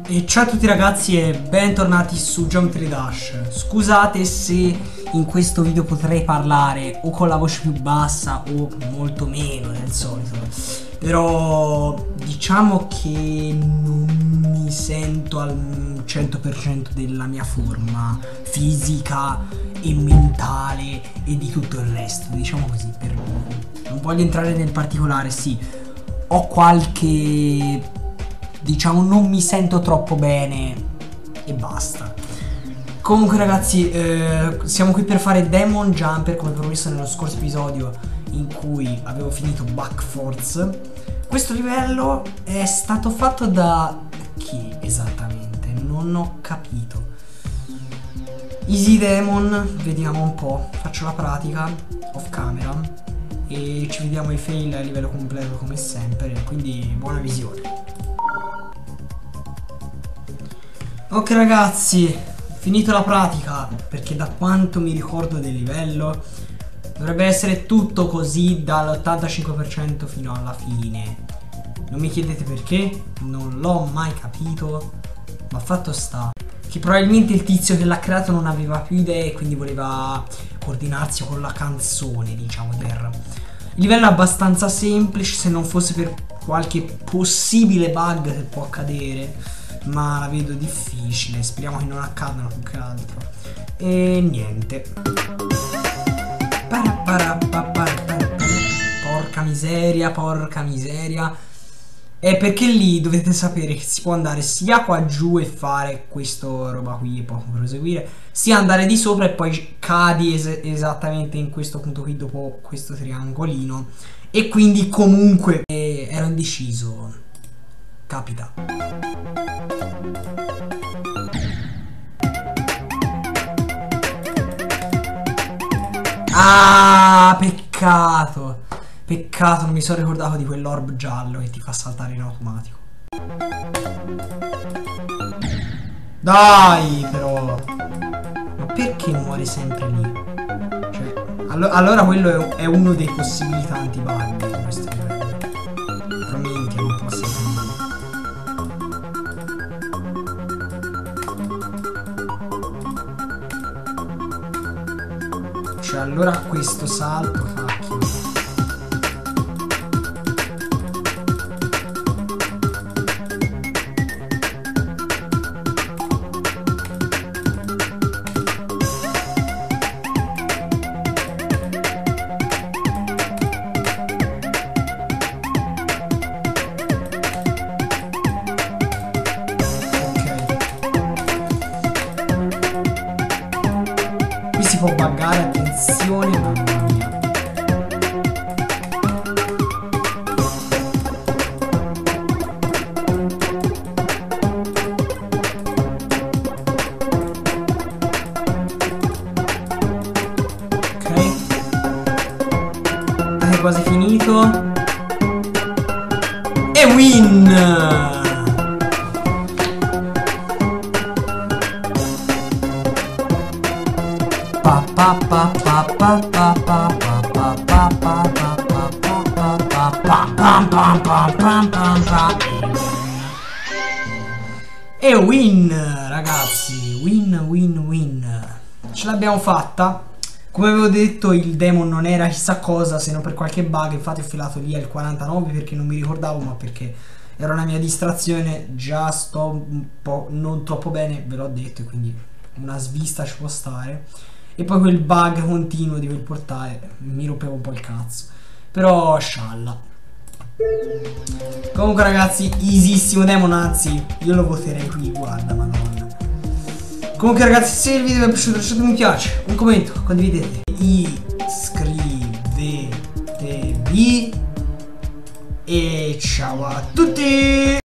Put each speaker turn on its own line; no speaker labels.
E ciao a tutti ragazzi e bentornati su Geometry Dash. Scusate se in questo video potrei parlare o con la voce più bassa o molto meno del solito, però diciamo che non mi sento al 100% della mia forma fisica e mentale e di tutto il resto, diciamo così. Non voglio entrare nel particolare, sì, ho qualche, diciamo, non mi sento troppo bene e basta. Comunque ragazzi, siamo qui per fare Demon Jumper come promesso nello scorso episodio in cui avevo finito Back Force. Questo livello è stato fatto da chi esattamente? Non ho capito. Easy Demon, vediamo un po', faccio la pratica off camera e ci vediamo i fail a livello completo come sempre, quindi buona visione. Ok ragazzi, finito la pratica, perché da quanto mi ricordo del livello dovrebbe essere tutto così dall'85% fino alla fine. Non mi chiedete perché, non l'ho mai capito, ma fatto sta che probabilmente il tizio che l'ha creato non aveva più idee e quindi voleva coordinarsi con la canzone, diciamo, di R. Il livello è abbastanza semplice se non fosse per qualche possibile bug che può accadere, ma la vedo difficile, speriamo che non accadano più che altro. E niente. Porca miseria, porca miseria. E perché lì dovete sapere che si può andare sia qua giù e fare questo roba qui e poi proseguire, sia andare di sopra e poi cadi esattamente in questo punto qui dopo questo triangolino. E quindi comunque ero indeciso. Capita. Ah, peccato. Peccato, non mi sono ricordato di quell'orb giallo che ti fa saltare in automatico. Dai, però. Ma perché muore sempre lì? Cioè, allora quello è uno dei possibili tanti bug di questo livello. Però minchia, non può essere così. Cioè, allora questo salto, cacchio. Si può buggare, attenzione, mamma mia. Ok, è quasi finito e win. E win ragazzi, win. Ce l'abbiamo fatta. Come avevo detto, il demon non era chissà cosa se non per qualche bug, infatti ho filato lì al 49 perché non mi ricordavo, ma perché era una mia distrazione. Già sto un po' non troppo bene, ve l'ho detto, quindi una svista ci può stare. E poi quel bug continuo di quel portale mi rompeva un po' il cazzo, però scialla. Comunque ragazzi, easissimo demon, anzi io lo voterei qui, guarda, madonna. Comunque ragazzi, se il video vi è piaciuto lasciate un mi piace, un commento, condividete, iscrivetevi e ciao a tutti.